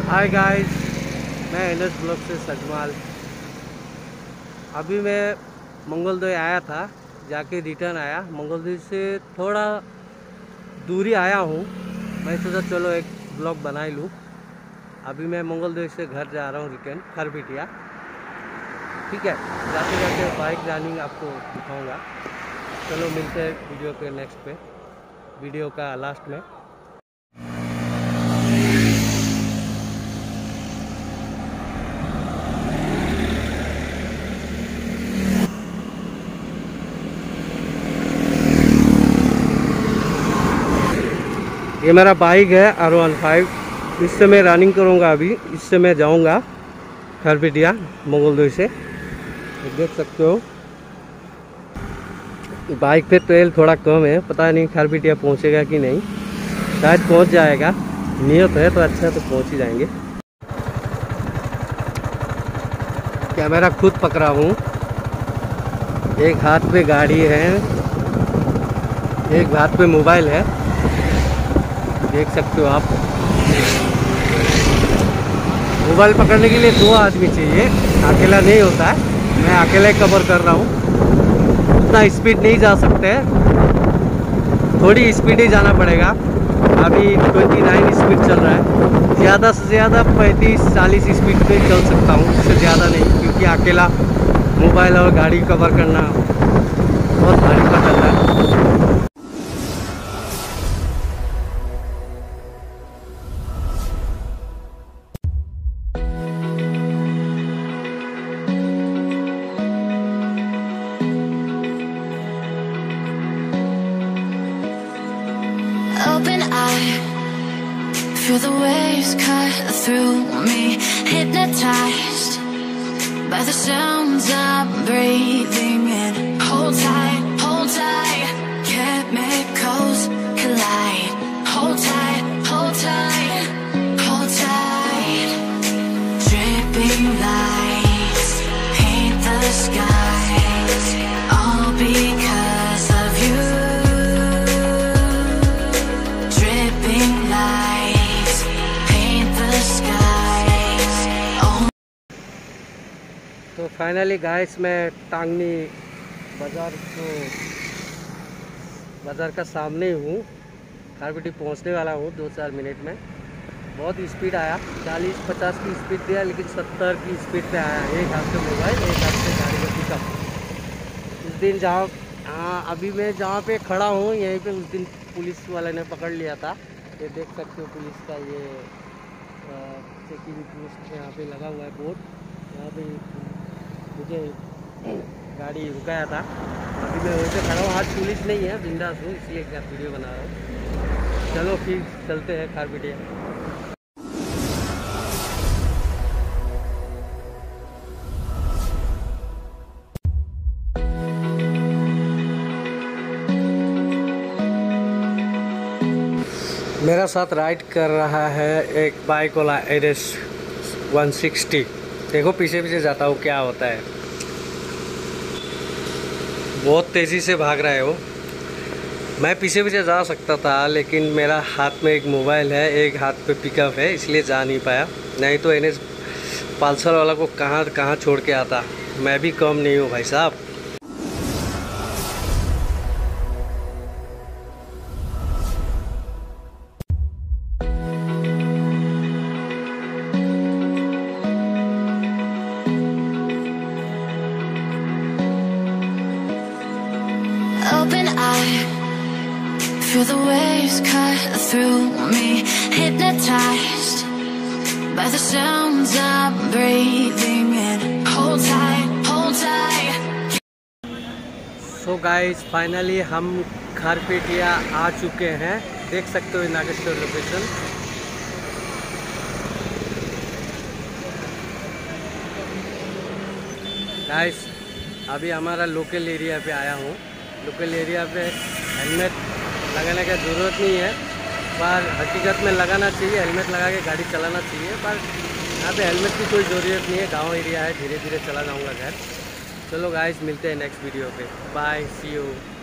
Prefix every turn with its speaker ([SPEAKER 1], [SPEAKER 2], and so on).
[SPEAKER 1] हाय guys, मैं NS blog से सजमाल। अभी मैं मंगलदोई आया था, जाके रिटर्न आया। मंगलदोई से थोड़ा दूरी आया हूँ। मैं सोचा चलो एक ब्लॉग बना ही लूँ। अभी मैं मंगलदोई से घर जा रहा हूँ रिटर्न खरपिटिया। ठीक है, जाते जाते बाइक रनिंग आपको दिखाऊंगा। चलो मिलते हैं वीडियो के नेक्स्ट पे, वीडियो का लास्ट में। ये मेरा बाइक है R15। इससे मैं रनिंग करूँगा। अभी इससे मैं जाऊँगा खरपिटिया मंगलदोई से। देख सकते हो बाइक पे तेल थोड़ा कम है, पता नहीं खरपिटिया पहुँचेगा कि नहीं। शायद पहुँच जाएगा, नियत है तो अच्छा, तो पहुँच ही जाएंगे। कैमरा खुद पकड़ा हूँ, एक हाथ पे गाड़ी है, एक हाथ पे मोबाइल है। देख सकते हो आप। मोबाइल पकड़ने के लिए 2 आदमी चाहिए, अकेला नहीं होता है। मैं अकेले कवर कर रहा हूँ। उतना स्पीड नहीं जा सकते, थोड़ी स्पीड ही जाना पड़ेगा। अभी 29 स्पीड चल रहा है। ज़्यादा से ज़्यादा 35-40 स्पीड पे चल सकता हूँ, उससे ज़्यादा नहीं, क्योंकि अकेला मोबाइल और गाड़ी कवर करना बहुत भारी पड़ जाता है।
[SPEAKER 2] Open eye, feel the waves cut through me, hypnotized by the sounds I'm breathing in. Hold tight, chemicals collide. Hold tight, hold tight, hold tight. Dripping lights paint the skies, all because of you.
[SPEAKER 1] तो finally guys, मैं टांगनी बाज़ार का सामने ही हूँ। खरपिटी पहुँचने वाला हूँ 2-4 minute में। बहुत स्पीड आया, 40-50 की स्पीड दिया, लेकिन 70 की स्पीड पे आया। एक हाथ से मोबाइल, एक हाथ से गाड़ी का पिकअप। उस दिन अभी मैं जहाँ पे खड़ा हूँ, यहीं पे उस दिन पुलिस वाले ने पकड़ लिया था। ये देख सकते हो पुलिस का ये चेकिंग पोस्ट यहाँ पे लगा हुआ है बोर्ड। यहाँ पे मुझे गाड़ी रुकाया था। अभी मैं वहीं पे खड़ा हूँ। आज पुलिस नहीं है, बिंदास हूँ, इसलिए क्या वीडियो बना रहा हूँ। चलो फिर चलते हैं खरपिटिया। मेरा साथ राइड कर रहा है एक बाइक वाला NS 160। देखो पीछे पीछे जाता हूँ क्या होता है। बहुत तेज़ी से भाग रहा है वो। मैं पीछे पीछे जा सकता था, लेकिन मेरा हाथ में एक मोबाइल है, एक हाथ पे पिकअप है, इसलिए जा नहीं पाया। नहीं तो NS पल्सर वाला को कहाँ कहाँ छोड़ के आता। मैं भी कम नहीं हूँ भाई साहब।
[SPEAKER 2] Open eye, feel the waves cut through me, hypnotized by the sounds I'm breathing in. Hold tight.
[SPEAKER 1] So guys, finally हम खरपिटिया आ चुके हैं। देख सकते हो नागेश्वर लोकेशन। गाइस, अभी हमारा लोकल एरिया पे आया हूँ। लोकल एरिया पे हेलमेट लगाने का ज़रूरत नहीं है, पर हकीकत में लगाना चाहिए। हेलमेट लगा के गाड़ी चलाना चाहिए, पर यहाँ पे हेलमेट की कोई ज़रूरत नहीं है। गांव एरिया है, धीरे धीरे चला जाऊँगा घर। चलो गाइस, मिलते हैं नेक्स्ट वीडियो पे। Bye, see you.